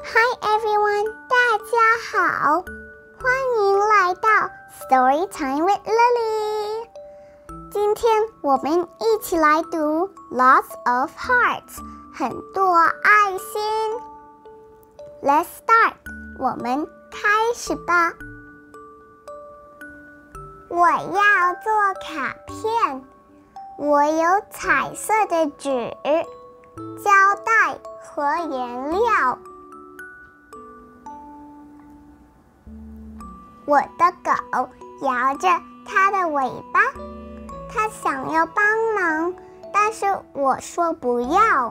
Hi everyone， 大家好，欢迎来到 Story Time with Lily。今天我们一起来读 Lots of Hearts， 很多爱心。Let's start， 我们开始吧。我要做卡片，我有彩色的纸、胶带和颜料。我的狗摇着它的尾巴，它想要帮忙，但是我说不要。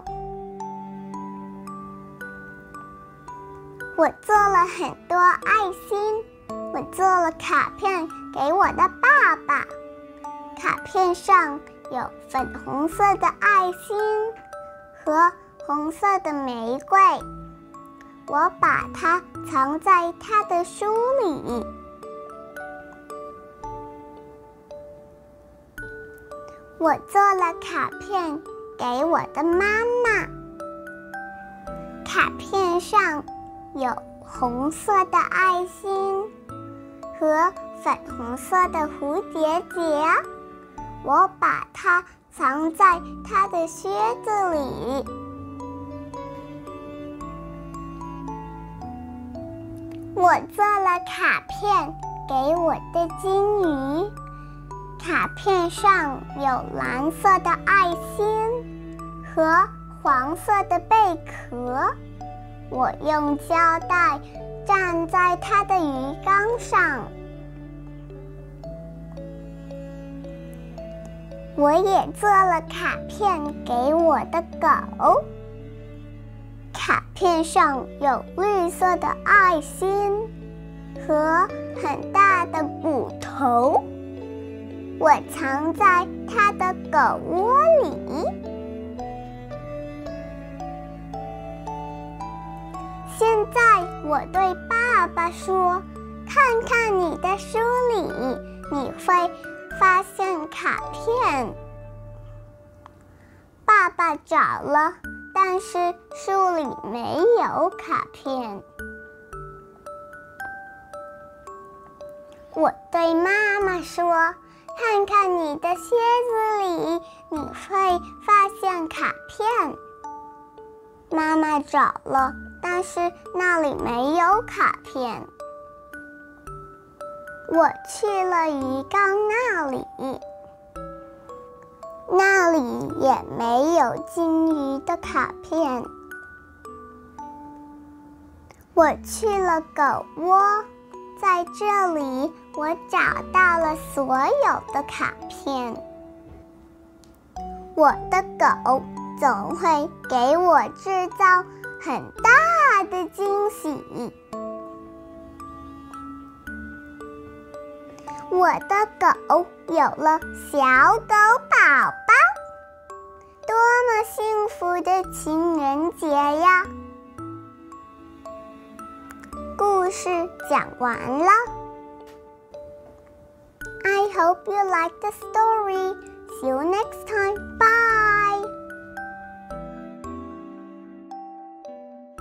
我做了很多爱心，我做了卡片给我的爸爸，卡片上有粉红色的爱心和红色的玫瑰，我把它藏在他的书里。我做了卡片给我的妈妈，卡片上有红色的爱心和粉红色的蝴蝶结，我把它藏在她的靴子里。我做了卡片给我的金鱼，卡片上有蓝色的爱心和黄色的贝壳，我用胶带站在它的鱼缸上。我也做了卡片给我的狗，卡片上有绿色的爱心和很大的骨头，我藏在它的狗窝里。现在我对爸爸说，看看你的书里，你会发现卡片。爸爸找了，但是书里没有卡片。我对妈妈说，看看你的靴子里，你会发现卡片。妈妈找了，但是那里没有卡片。我去了鱼缸那里，那里也没有金鱼的卡片。我去了狗窝，在这里我找到了所有的卡片。我的狗总会给我制造很大的惊喜。我的狗有了小狗宝宝，多么幸福的情人节呀！故事讲完了。I hope you like the story. See you next time. Bye.